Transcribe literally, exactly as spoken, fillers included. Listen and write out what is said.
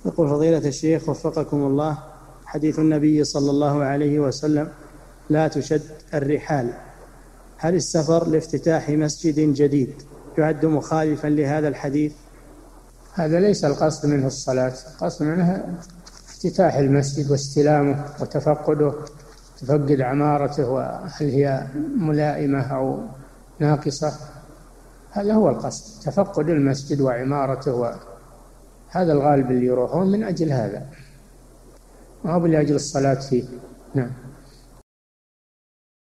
يقول فضيلة الشيخ وفقكم الله، حديث النبي صلى الله عليه وسلم لا تشد الرحال، هل السفر لافتتاح مسجد جديد يعد مخالفا لهذا الحديث؟ هذا ليس القصد منه الصلاة، القصد منه افتتاح المسجد واستلامه وتفقده، تفقد عمارته وهل هي ملائمة أو ناقصة، هذا هو القصد، تفقد المسجد وعمارته، هذا الغالب اللي يروحون من أجل هذا، ما هو لأجل الصلاة فيه. نعم.